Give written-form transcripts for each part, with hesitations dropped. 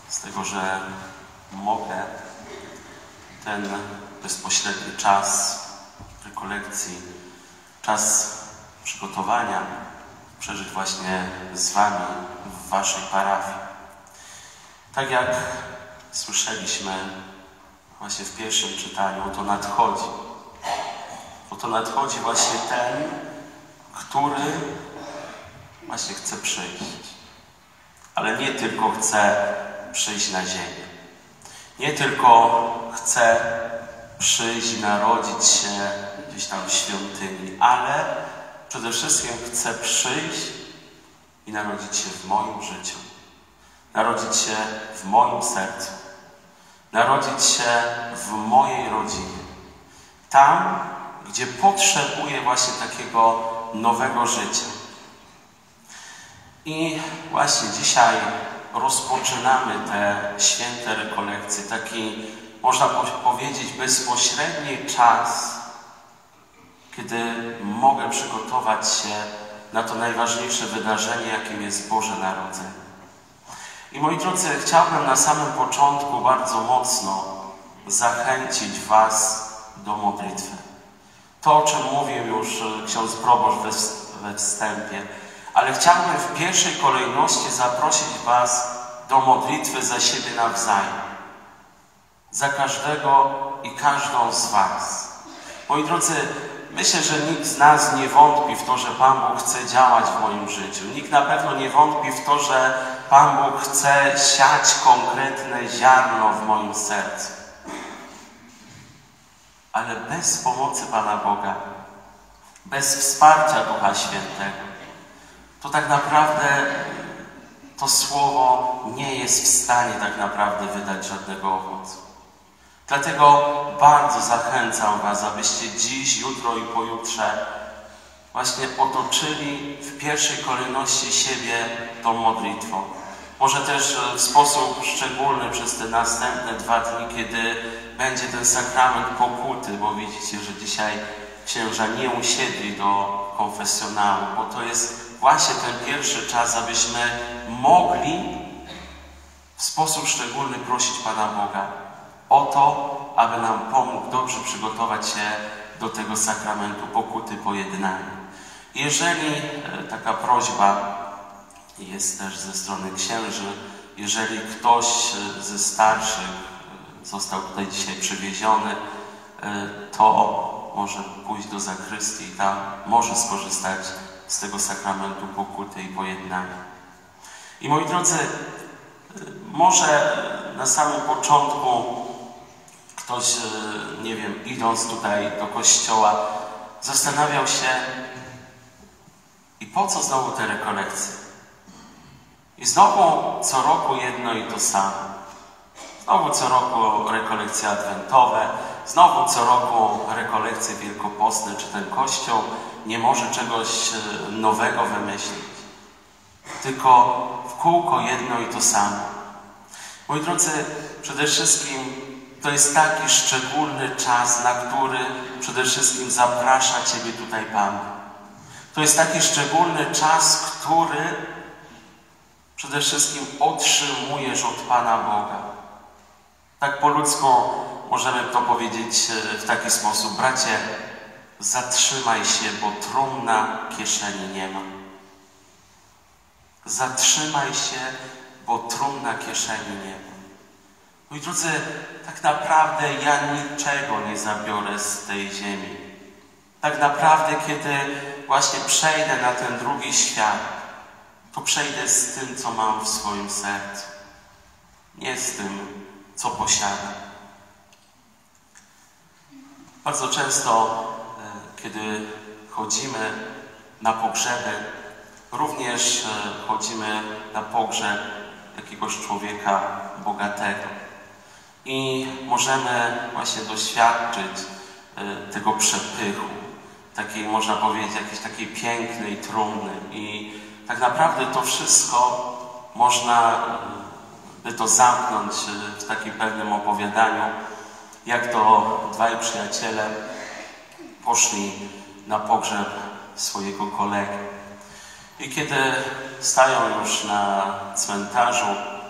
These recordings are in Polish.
z tego, że mogę ten bezpośredni czas rekolekcji, czas przygotowania przeżyć właśnie z Wami w Waszej parafii. Tak jak słyszeliśmy właśnie w pierwszym czytaniu, oto nadchodzi. Oto nadchodzi właśnie ten, który właśnie chce przyjść. Ale nie tylko chce przyjść na ziemię. Nie tylko chce przyjść i narodzić się gdzieś tam w świątyni, ale przede wszystkim chce przyjść i narodzić się w moim życiu. Narodzić się w moim sercu. Narodzić się w mojej rodzinie. Tam, gdzie potrzebuję właśnie takiego nowego życia. I właśnie dzisiaj rozpoczynamy te święte rekolekcje, taki, można powiedzieć, bezpośredni czas, kiedy mogę przygotować się na to najważniejsze wydarzenie, jakim jest Boże Narodzenie. I moi drodzy, chciałbym na samym początku bardzo mocno zachęcić Was do modlitwy. To, o czym mówił już ksiądz proboszcz we wstępie, ale chciałbym w pierwszej kolejności zaprosić Was do modlitwy za siebie nawzajem. Za każdego i każdą z Was. Moi drodzy, myślę, że nikt z nas nie wątpi w to, że Pan Bóg chce działać w moim życiu. Nikt na pewno nie wątpi w to, że Pan Bóg chce siać konkretne ziarno w moim sercu. Ale bez pomocy Pana Boga, bez wsparcia Ducha Świętego, to tak naprawdę to słowo nie jest w stanie tak naprawdę wydać żadnego owocu. Dlatego bardzo zachęcam Was, abyście dziś, jutro i pojutrze właśnie otoczyli w pierwszej kolejności siebie tą modlitwą. Może też w sposób szczególny przez te następne 2 dni, kiedy będzie ten sakrament pokuty, bo widzicie, że dzisiaj księża nie usiedli do konfesjonału, bo to jest właśnie ten pierwszy czas, abyśmy mogli w sposób szczególny prosić Pana Boga o to, aby nam pomógł dobrze przygotować się do tego sakramentu pokuty pojednania. Jeżeli taka prośba jest też ze strony księży, jeżeli ktoś ze starszych został tutaj dzisiaj przywieziony, to może pójść do zakrystii i tam może skorzystać z tego sakramentu pokuty i pojednania. I moi drodzy, może na samym początku ktoś, nie wiem, idąc tutaj do kościoła, zastanawiał się, i po co znowu te rekolekcje? I znowu co roku jedno i to samo. Znowu co roku rekolekcje adwentowe, znowu co roku rekolekcje wielkopostne, czy ten kościół nie może czegoś nowego wymyślić. Tylko w kółko jedno i to samo. Moi drodzy, przede wszystkim to jest taki szczególny czas, na który przede wszystkim zaprasza Ciebie tutaj Pan. To jest taki szczególny czas, który przede wszystkim otrzymujesz od Pana Boga. Tak po ludzku możemy to powiedzieć w taki sposób. Bracie, zatrzymaj się, bo trumna kieszeni nie ma. Zatrzymaj się, bo trumna kieszeni nie ma. Moi drodzy, tak naprawdę ja niczego nie zabiorę z tej ziemi. Tak naprawdę, kiedy właśnie przejdę na ten drugi świat, to przejdę z tym, co mam w swoim sercu. Nie z tym, co posiadam. Bardzo często, kiedy chodzimy na pogrzeby, również chodzimy na pogrzeb jakiegoś człowieka bogatego. I możemy właśnie doświadczyć tego przepychu, takiej, można powiedzieć, jakiejś takiej pięknej trumny. I tak naprawdę to wszystko można by to zamknąć w takim pewnym opowiadaniu, jak to 2 przyjaciele poszli na pogrzeb swojego kolegi. I kiedy stają już na cmentarzu,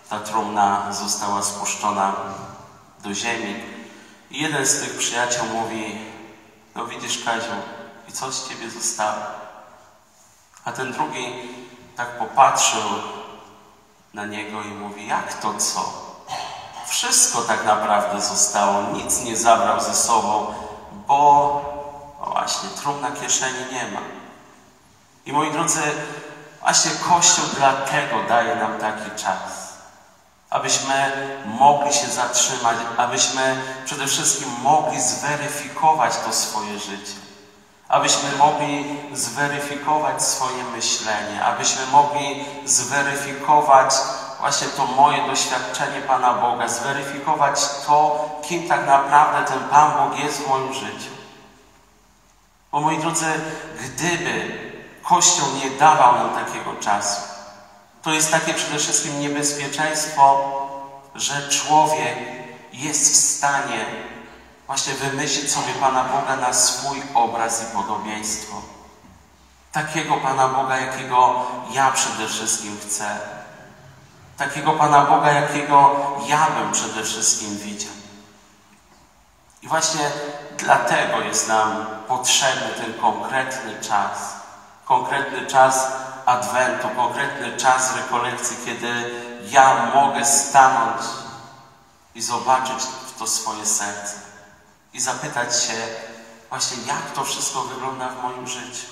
ta trumna została spuszczona do ziemi. I jeden z tych przyjaciół mówi: no widzisz, Kaziu, i co z ciebie zostało? A ten drugi tak popatrzył na niego i mówi: jak to co? Wszystko tak naprawdę zostało, nic nie zabrał ze sobą, bo no właśnie, trumna kieszeni nie ma. I moi drodzy, właśnie Kościół dlatego daje nam taki czas, abyśmy mogli się zatrzymać, abyśmy przede wszystkim mogli zweryfikować to swoje życie, abyśmy mogli zweryfikować swoje myślenie, abyśmy mogli zweryfikować właśnie to moje doświadczenie Pana Boga, zweryfikować to, kim tak naprawdę ten Pan Bóg jest w moim życiu. Bo moi drodzy, gdyby Kościół nie dawał nam takiego czasu, to jest takie przede wszystkim niebezpieczeństwo, że człowiek jest w stanie właśnie wymyślić sobie Pana Boga na swój obraz i podobieństwo. Takiego Pana Boga, jakiego ja przede wszystkim chcę. Takiego Pana Boga, jakiego ja bym przede wszystkim widział. I właśnie dlatego jest nam potrzebny ten konkretny czas Adwentu, konkretny czas rekolekcji, kiedy ja mogę stanąć i zobaczyć w to swoje serce i zapytać się właśnie, jak to wszystko wygląda w moim życiu.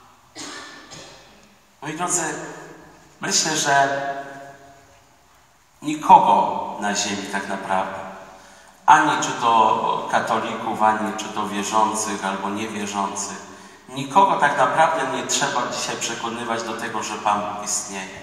Moi drodzy, myślę, że nikogo na ziemi tak naprawdę, ani czy to katolików, ani czy to wierzących albo niewierzących, nikogo tak naprawdę nie trzeba dzisiaj przekonywać do tego, że Pan Bóg istnieje.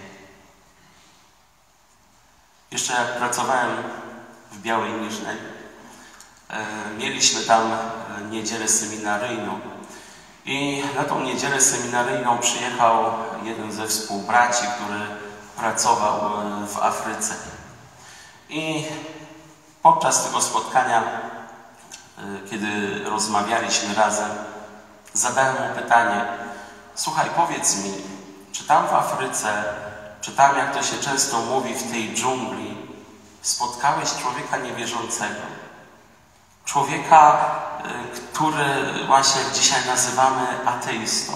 Jeszcze jak pracowałem w Białej Niżnej, mieliśmy tam niedzielę seminaryjną i na tą niedzielę seminaryjną przyjechał jeden ze współbraci, który pracował w Afryce. I podczas tego spotkania, kiedy rozmawialiśmy razem, zadałem mu pytanie: słuchaj, powiedz mi, czy tam w Afryce, czy tam, jak to się często mówi, w tej dżungli, spotkałeś człowieka niewierzącego? Człowieka, który właśnie dzisiaj nazywamy ateistą.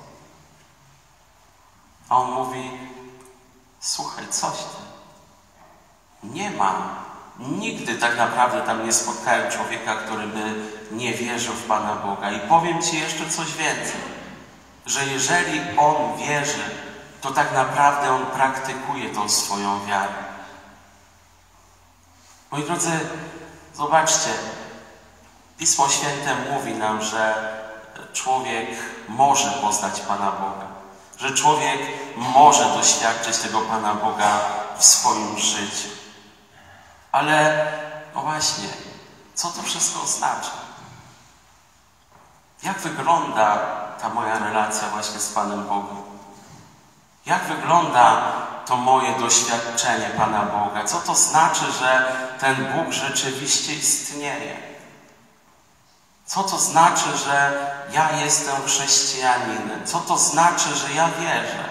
A on mówi: słuchaj, coś ty. Nie ma. Nigdy tak naprawdę tam nie spotkałem człowieka, który by nie wierzył w Pana Boga. I powiem Ci jeszcze coś więcej, że jeżeli on wierzy, to tak naprawdę on praktykuje tą swoją wiarę. Moi drodzy, zobaczcie, Pismo Święte mówi nam, że człowiek może poznać Pana Boga, że człowiek może doświadczyć tego Pana Boga w swoim życiu. Ale, no właśnie, co to wszystko oznacza? Jak wygląda ta moja relacja właśnie z Panem Bogiem? Jak wygląda to moje doświadczenie Pana Boga? Co to znaczy, że ten Bóg rzeczywiście istnieje? Co to znaczy, że ja jestem chrześcijaninem? Co to znaczy, że ja wierzę?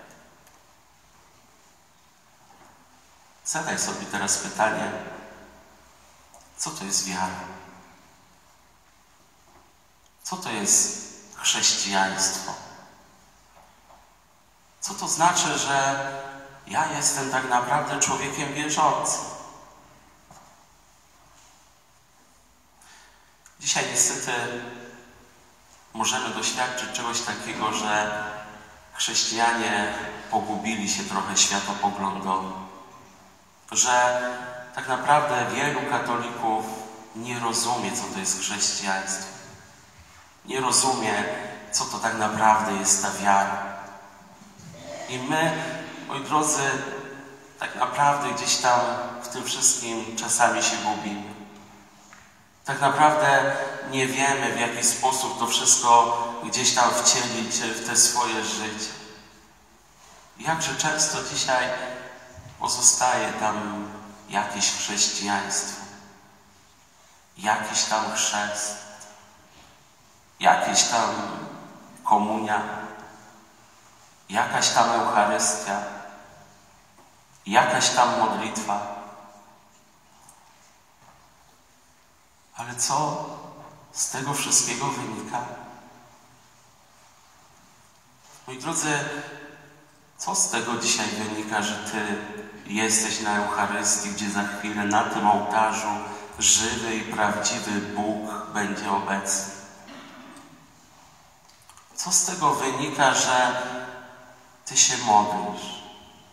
Zadaj sobie teraz pytanie, co to jest wiara? Co to jest chrześcijaństwo? Co to znaczy, że ja jestem tak naprawdę człowiekiem wierzącym? Dzisiaj niestety możemy doświadczyć czegoś takiego, że chrześcijanie pogubili się trochę światopoglądowo. Że tak naprawdę wielu katolików nie rozumie, co to jest chrześcijaństwo. Nie rozumie, co to tak naprawdę jest ta wiara. I my, moi drodzy, tak naprawdę gdzieś tam w tym wszystkim czasami się gubimy. Tak naprawdę nie wiemy, w jaki sposób to wszystko gdzieś tam wcielić w te swoje życie. Jakże często dzisiaj pozostaje tam jakieś chrześcijaństwo, jakiś tam chrzest, jakieś tam komunia, jakaś tam Eucharystia. jakaś tam modlitwa. Ale co z tego wszystkiego wynika? Moi drodzy, co z tego dzisiaj wynika, że Ty jesteś na Eucharystii, gdzie za chwilę na tym ołtarzu żywy i prawdziwy Bóg będzie obecny? Co z tego wynika, że Ty się modlisz?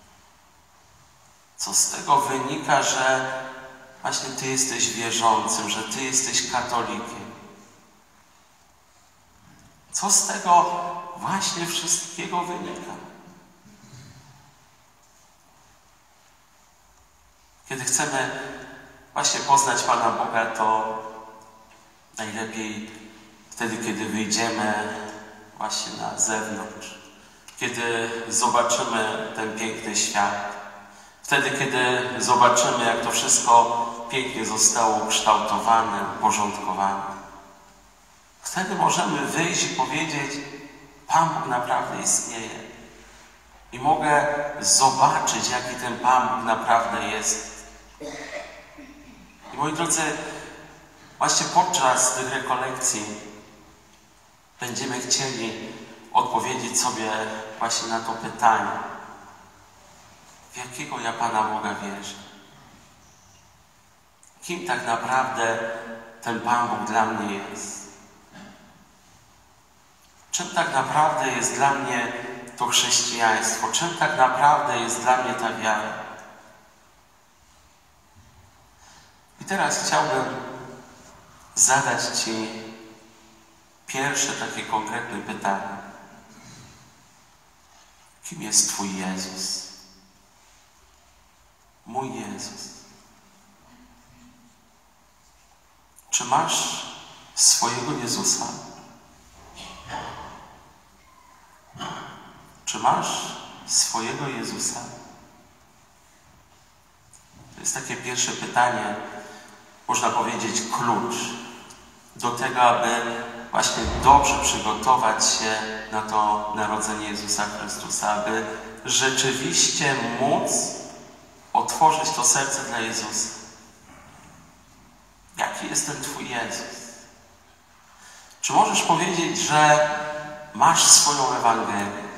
Co z tego wynika, że właśnie Ty jesteś wierzącym, że Ty jesteś katolikiem? Co z tego właśnie wszystkiego wynika? Kiedy chcemy właśnie poznać Pana Boga, to najlepiej wtedy, kiedy wyjdziemy właśnie na zewnątrz, kiedy zobaczymy ten piękny świat, wtedy, kiedy zobaczymy, jak to wszystko pięknie zostało ukształtowane, uporządkowane. Wtedy możemy wyjść i powiedzieć: Pan Bóg naprawdę istnieje. I mogę zobaczyć, jaki ten Pan Bóg naprawdę jest. I moi drodzy, właśnie podczas tych rekolekcji będziemy chcieli odpowiedzieć sobie właśnie na to pytanie: w jakiego ja Pana Boga wierzę? Kim tak naprawdę ten Pan Bóg dla mnie jest? Czym tak naprawdę jest dla mnie to chrześcijaństwo? Czym tak naprawdę jest dla mnie ta wiara? I teraz chciałbym zadać Ci pierwsze takie konkretne pytanie. Kim jest Twój Jezus? Mój Jezus. Czy masz swojego Jezusa? Czy masz swojego Jezusa? To jest takie pierwsze pytanie, można powiedzieć klucz do tego, aby właśnie dobrze przygotować się na to narodzenie Jezusa Chrystusa, aby rzeczywiście móc otworzyć to serce dla Jezusa. Jaki jest ten Twój Jezus? Czy możesz powiedzieć, że masz swoją Ewangelię?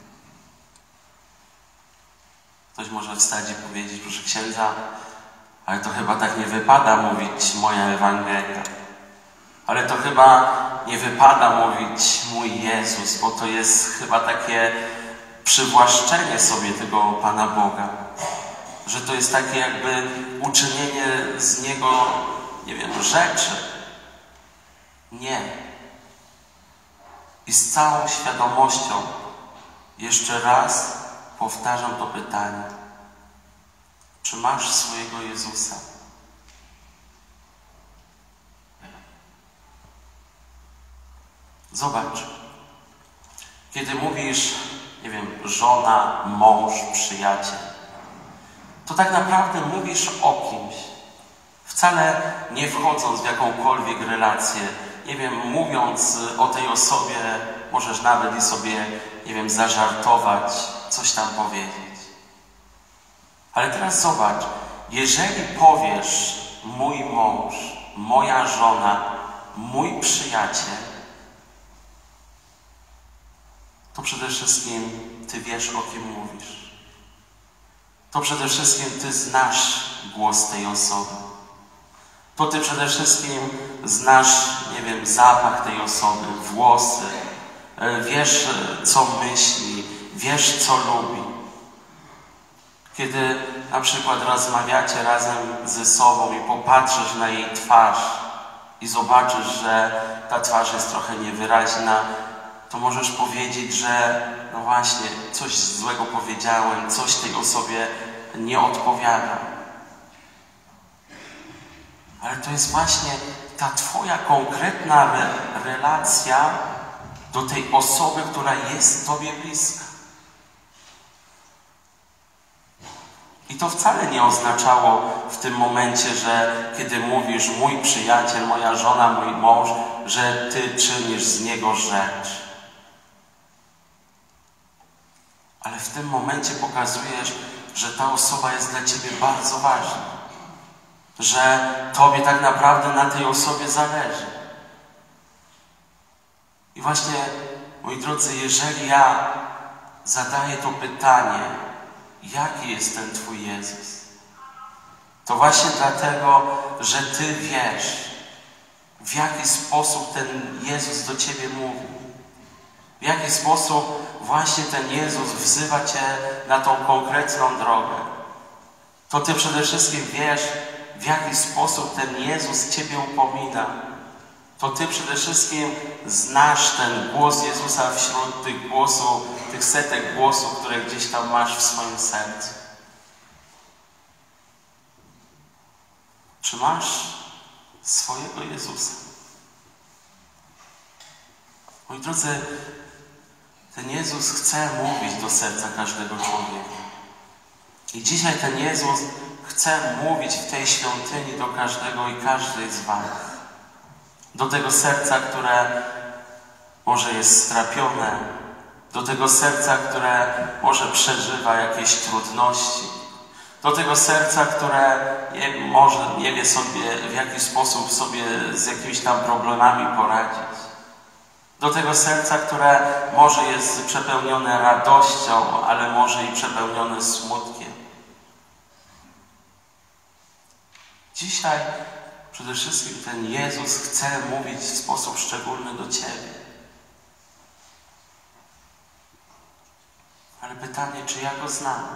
Ktoś może wstać i powiedzieć: proszę księdza, ale to chyba tak nie wypada mówić moja Ewangelia. Ale to chyba nie wypada mówić mój Jezus, bo to jest chyba takie przywłaszczenie sobie tego Pana Boga. Że to jest takie jakby uczynienie z Niego, nie wiem, rzeczy. Nie. I z całą świadomością jeszcze raz powtarzam to pytanie. Czy masz swojego Jezusa? Zobacz. Kiedy mówisz, nie wiem, żona, mąż, przyjaciel, to tak naprawdę mówisz o kimś. Wcale nie wchodząc w jakąkolwiek relację, nie wiem, mówiąc o tej osobie, możesz nawet i sobie, nie wiem, zażartować, coś tam powiedzieć. Ale teraz zobacz, jeżeli powiesz mój mąż, moja żona, mój przyjaciel, to przede wszystkim Ty wiesz, o kim mówisz. To przede wszystkim Ty znasz głos tej osoby. To Ty przede wszystkim znasz, nie wiem, zapach tej osoby, włosy. Wiesz, co myśli, wiesz, co lubi. Kiedy na przykład rozmawiacie razem ze sobą i popatrzysz na jej twarz i zobaczysz, że ta twarz jest trochę niewyraźna, to możesz powiedzieć, że no właśnie, coś złego powiedziałem, coś tej osobie nie odpowiada. Ale to jest właśnie ta Twoja konkretna relacja do tej osoby, która jest Tobie bliska. I to wcale nie oznaczało w tym momencie, że kiedy mówisz mój przyjaciel, moja żona, mój mąż, że Ty czynisz z niego rzecz. Ale w tym momencie pokazujesz, że ta osoba jest dla Ciebie bardzo ważna, że Tobie tak naprawdę na tej osobie zależy. I właśnie, moi drodzy, jeżeli ja zadaję to pytanie, jaki jest ten Twój Jezus, to właśnie dlatego, że Ty wiesz, w jaki sposób ten Jezus do Ciebie mówi. W jaki sposób właśnie ten Jezus wzywa Cię na tą konkretną drogę. To Ty przede wszystkim wiesz, w jaki sposób ten Jezus Ciebie upomina. To Ty przede wszystkim znasz ten głos Jezusa wśród tych głosów, tych setek głosów, które gdzieś tam masz w swoim sercu. Czy masz swojego Jezusa? Moi drodzy, ten Jezus chce mówić do serca każdego człowieka. I dzisiaj ten Jezus chce mówić w tej świątyni do każdego i każdej z was. Do tego serca, które może jest strapione, do tego serca, które może przeżywa jakieś trudności, do tego serca, które nie wie sobie, w jaki sposób sobie z jakimiś tam problemami poradzić. Do tego serca, które może jest przepełnione radością, ale może i przepełnione smutkiem. Dzisiaj przede wszystkim ten Jezus chce mówić w sposób szczególny do Ciebie. Ale pytanie, czy ja Go znam?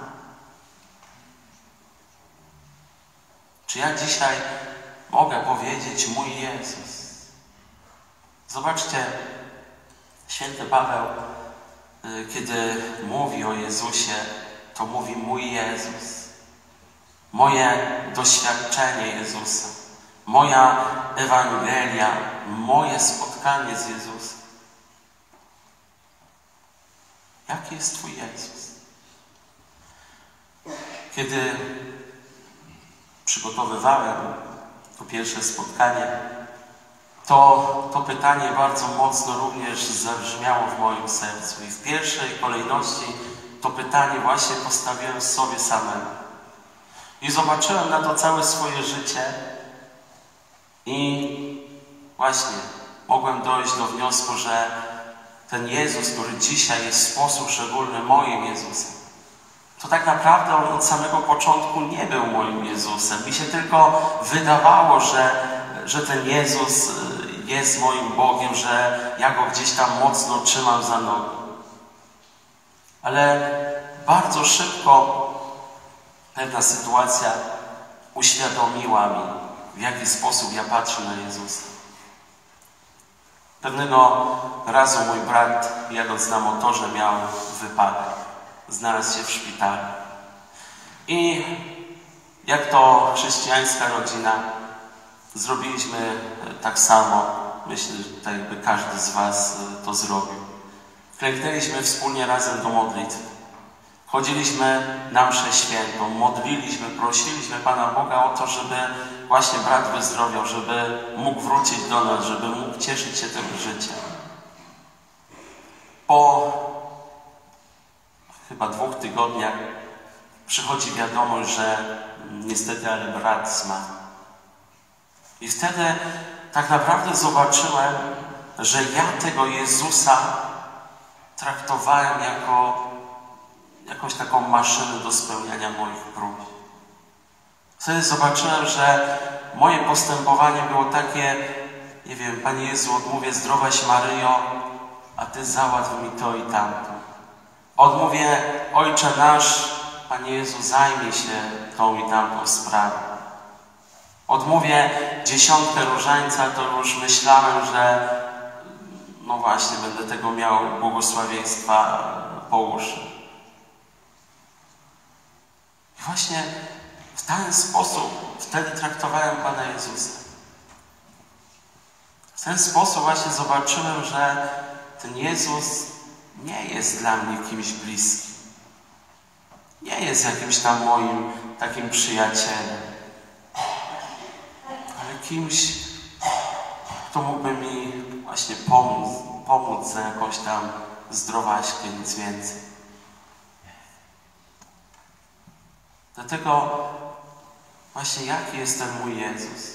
Czy ja dzisiaj mogę powiedzieć mój Jezus? Zobaczcie, święty Paweł, kiedy mówi o Jezusie, to mówi mój Jezus. Moje doświadczenie Jezusa, moja Ewangelia, moje spotkanie z Jezusem. Jaki jest Twój Jezus? Kiedy przygotowywałem to pierwsze spotkanie, to pytanie bardzo mocno również zabrzmiało w moim sercu. I w pierwszej kolejności to pytanie właśnie postawiłem sobie samemu. I zobaczyłem na to całe swoje życie i właśnie mogłem dojść do wniosku, że ten Jezus, który dzisiaj jest w sposób szczególny moim Jezusem, to tak naprawdę On od samego początku nie był moim Jezusem. Mi się tylko wydawało, że ten Jezus jest moim Bogiem, że ja Go gdzieś tam mocno trzymam za nogi. Ale bardzo szybko pewna sytuacja uświadomiła mi, w jaki sposób ja patrzę na Jezusa. Pewnego razu mój brat, jadąc na motorze, miał wypadek. Znalazł się w szpitalu. I jak to chrześcijańska rodzina, zrobiliśmy tak samo. Myślę, że tak jakby każdy z was to zrobił. Klęknęliśmy wspólnie razem do modlitwy. Chodziliśmy na mszę świętą, modliliśmy, prosiliśmy Pana Boga o to, żeby właśnie brat wyzdrowiał, żeby mógł wrócić do nas, żeby mógł cieszyć się tym życiem. Po chyba 2 tygodniach przychodzi wiadomość, że niestety, ale brat zmarł. I wtedy tak naprawdę zobaczyłem, że ja tego Jezusa traktowałem jako jakąś taką maszynę do spełniania moich próśb. Wtedy zobaczyłem, że moje postępowanie było takie, nie wiem, Panie Jezu, odmówię zdrowaś Maryjo, a Ty załatw mi to i tamto. Odmówię Ojcze nasz, Panie Jezu, zajmij się tą i tamtą sprawą. Odmówię 10 różańca, to już myślałem, że no właśnie, będę tego miał błogosławieństwa po uszy. I właśnie w ten sposób wtedy traktowałem Pana Jezusa. W ten sposób właśnie zobaczyłem, że ten Jezus nie jest dla mnie kimś bliskim. Nie jest jakimś tam moim takim przyjacielem. Ale kimś, kto mógłby mi właśnie pomóc za jakąś tam zdrowaśkę, nic więcej. Dlatego właśnie jaki jest ten mój Jezus?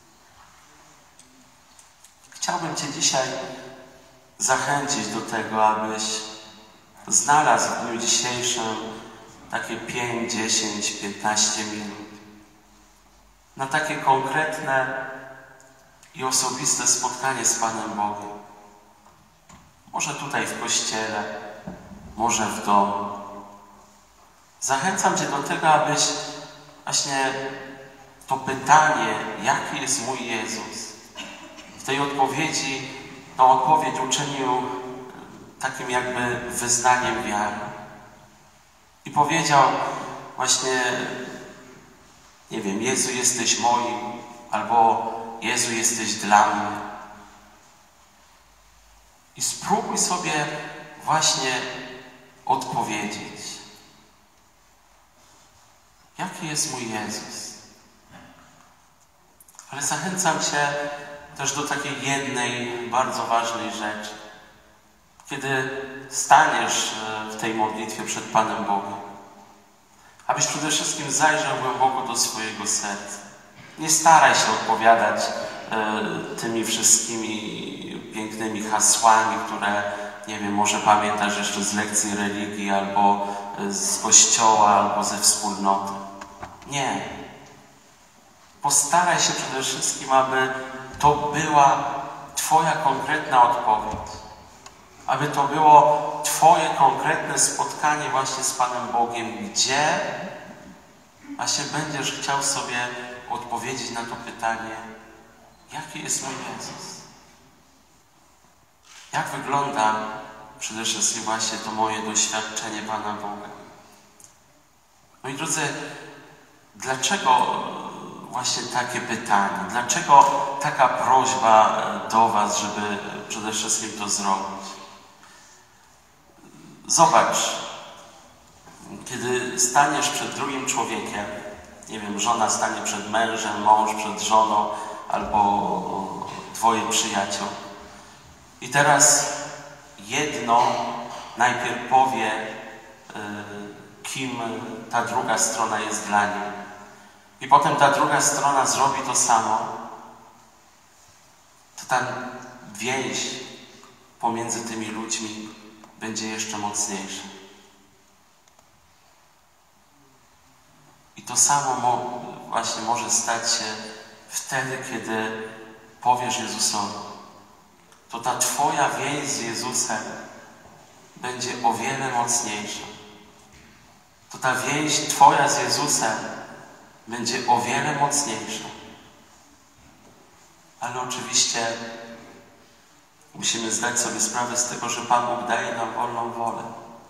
Chciałbym Cię dzisiaj zachęcić do tego, abyś znalazł w dniu dzisiejszym takie 5, 10, 15 minut na takie konkretne i osobiste spotkanie z Panem Bogiem. Może tutaj w kościele, może w domu. Zachęcam Cię do tego, abyś właśnie to pytanie, jaki jest mój Jezus, w tej odpowiedzi, tą odpowiedź uczynił takim jakby wyznaniem wiary. I powiedział właśnie, nie wiem, Jezu, jesteś moim, albo Jezu, jesteś dla mnie. I spróbuj sobie właśnie odpowiedzieć. Jaki jest mój Jezus? Ale zachęcam Cię też do takiej jednej bardzo ważnej rzeczy. Kiedy staniesz w tej modlitwie przed Panem Bogiem, abyś przede wszystkim zajrzał głęboko do swojego serca. Nie staraj się odpowiadać tymi wszystkimi pięknymi hasłami, które, nie wiem, może pamiętasz jeszcze z lekcji religii, albo z kościoła, albo ze wspólnoty. Nie. Postaraj się przede wszystkim, aby to była Twoja konkretna odpowiedź. Aby to było Twoje konkretne spotkanie właśnie z Panem Bogiem, gdzie właśnie będziesz chciał sobie odpowiedzieć na to pytanie, jaki jest mój Jezus? Jak wygląda przede wszystkim właśnie to moje doświadczenie Pana Boga? Moi drodzy, dlaczego właśnie takie pytanie? Dlaczego taka prośba do Was, żeby przede wszystkim to zrobić? Zobacz, kiedy staniesz przed drugim człowiekiem, nie wiem, żona stanie przed mężem, mąż przed żoną, albo dwoje przyjaciół. I teraz jedno najpierw powie, kim ta druga strona jest dla niej. I potem ta druga strona zrobi to samo. To ta więź pomiędzy tymi ludźmi będzie jeszcze mocniejsza. I to samo właśnie może stać się wtedy, kiedy powiesz Jezusowi. To ta Twoja więź z Jezusem będzie o wiele mocniejsza. To ta więź Twoja z Jezusem będzie o wiele mocniejsza. Ale oczywiście musimy zdać sobie sprawę z tego, że Pan Bóg daje nam wolną wolę.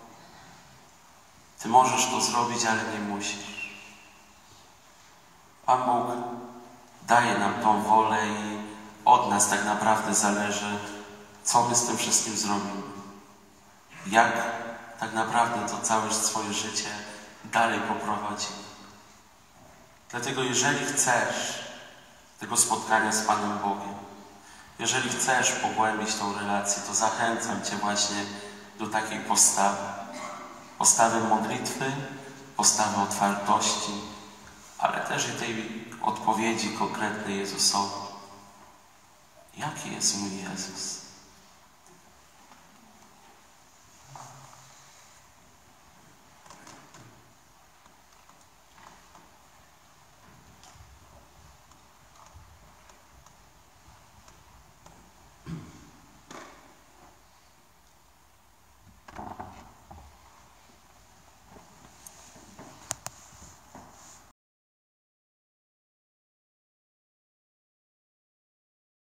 Ty możesz to zrobić, ale nie musisz. Pan Bóg daje nam tą wolę i od nas tak naprawdę zależy, co my z tym wszystkim zrobimy. Jak tak naprawdę to całe swoje życie dalej poprowadzimy. Dlatego jeżeli chcesz tego spotkania z Panem Bogiem, jeżeli chcesz pogłębić tą relację, to zachęcam Cię właśnie do takiej postawy. Postawy modlitwy, postawy otwartości, ale też i tej odpowiedzi konkretnej Jezusowi. Jaki jest mój Jezus?